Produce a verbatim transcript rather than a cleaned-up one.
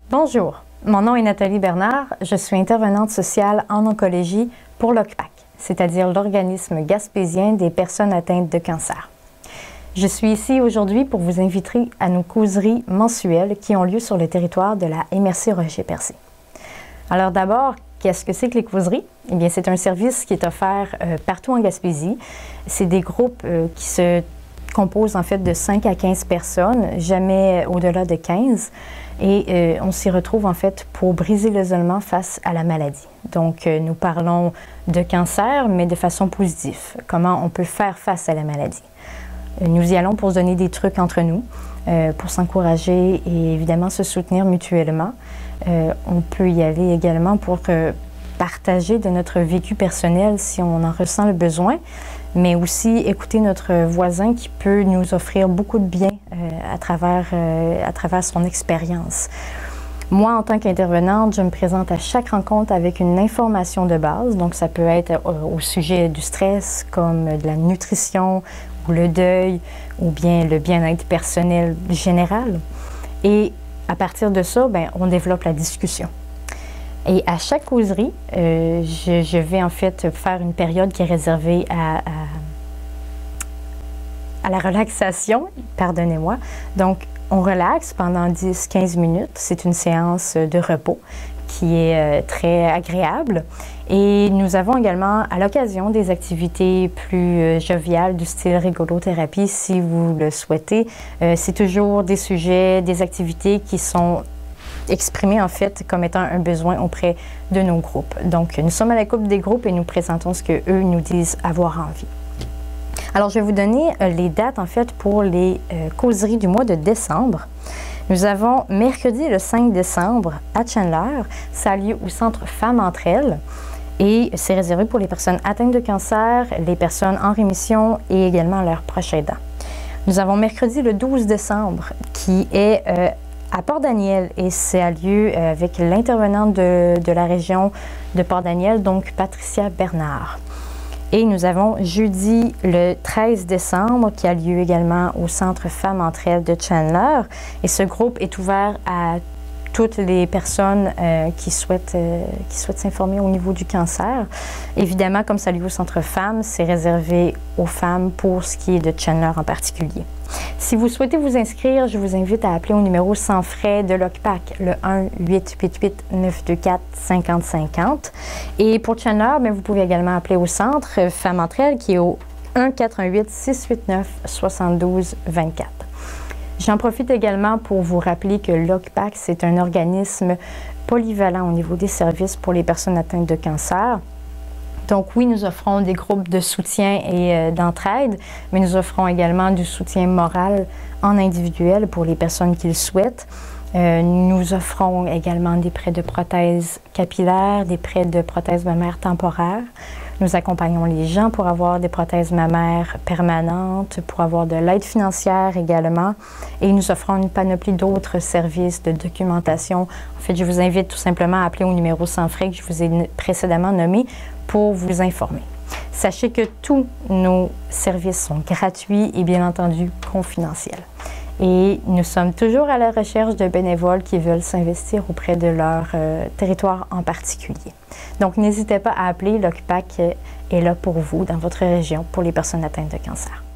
Bonjour, mon nom est Nathalie Bernard, je suis intervenante sociale en oncologie pour l'O C P A C, c'est-à-dire l'organisme gaspésien des personnes atteintes de cancer. Je suis ici aujourd'hui pour vous inviter à nos causeries mensuelles qui ont lieu sur le territoire de la M R C Rocher-Percé. Alors d'abord, qu'est-ce que c'est que les causeries? Eh bien, c'est un service qui est offert euh, partout en Gaspésie. C'est des groupes euh, qui se composent en fait de cinq à quinze personnes, jamais au-delà de quinze. Et euh, on s'y retrouve en fait pour briser l'isolement face à la maladie. Donc, euh, nous parlons de cancer, mais de façon positive. Comment on peut faire face à la maladie. Euh, nous y allons pour se donner des trucs entre nous, euh, pour s'encourager et évidemment se soutenir mutuellement. Euh, on peut y aller également pour euh, partager de notre vécu personnel si on en ressent le besoin, mais aussi écouter notre voisin qui peut nous offrir beaucoup de bien euh, à travers, euh, à travers son expérience. Moi, en tant qu'intervenante, je me présente à chaque rencontre avec une information de base. Donc, ça peut être euh, au sujet du stress, comme de la nutrition, ou le deuil, ou bien le bien-être personnel général. Et à partir de ça, bien, on développe la discussion. Et à chaque causerie, euh, je, je vais en fait faire une période qui est réservée à, à, à la relaxation, pardonnez-moi. Donc, on relaxe pendant dix à quinze minutes. C'est une séance de repos qui est euh, très agréable. Et nous avons également à l'occasion des activités plus euh, joviales du style rigolothérapie si vous le souhaitez. Euh, c'est toujours des sujets, des activités qui sont exprimés en fait comme étant un besoin auprès de nos groupes. Donc, nous sommes à la coupe des groupes et nous présentons ce qu'eux nous disent avoir envie. Alors, je vais vous donner euh, les dates en fait pour les euh, causeries du mois de décembre. Nous avons mercredi le cinq décembre à Chandler. Ça a lieu au Centre Femmes entre elles et c'est réservé pour les personnes atteintes de cancer, les personnes en rémission et également leurs proches aidants. Nous avons mercredi le douze décembre qui est euh, à Port-Daniel et ça a lieu avec l'intervenante de, de la région de Port-Daniel, donc Patricia Bernard. Et nous avons jeudi le treize décembre qui a lieu également au Centre Femmes entre elles de Chandler. Et ce groupe est ouvert à toutes les personnes euh, qui souhaitent, euh, qui souhaitent s'informer au niveau du cancer. Évidemment, comme ça a lieu au Centre Femmes, c'est réservé aux femmes pour ce qui est de Chandler en particulier. Si vous souhaitez vous inscrire, je vous invite à appeler au numéro sans frais de l'O C P A C, le un huit huit huit neuf deux quatre cinq zéro cinq zéro. Et pour Chandler, bien, vous pouvez également appeler au centre Femmes entre elles qui est au un quatre un huit six huit neuf sept deux deux quatre. J'en profite également pour vous rappeler que l'O C P A C, c'est un organisme polyvalent au niveau des services pour les personnes atteintes de cancer. Donc oui, nous offrons des groupes de soutien et euh, d'entraide, mais nous offrons également du soutien moral en individuel pour les personnes qui le souhaitent. Euh, nous offrons également des prêts de prothèses capillaires, des prêts de prothèses mammaires temporaires. Nous accompagnons les gens pour avoir des prothèses mammaires permanentes, pour avoir de l'aide financière également. Et nous offrons une panoplie d'autres services de documentation. En fait, je vous invite tout simplement à appeler au numéro sans frais que je vous ai précédemment nommé pour vous informer. Sachez que tous nos services sont gratuits et bien entendu confidentiels. Et nous sommes toujours à la recherche de bénévoles qui veulent s'investir auprès de leur euh, territoire en particulier. Donc, n'hésitez pas à appeler, l'O C P A C est là pour vous dans votre région pour les personnes atteintes de cancer.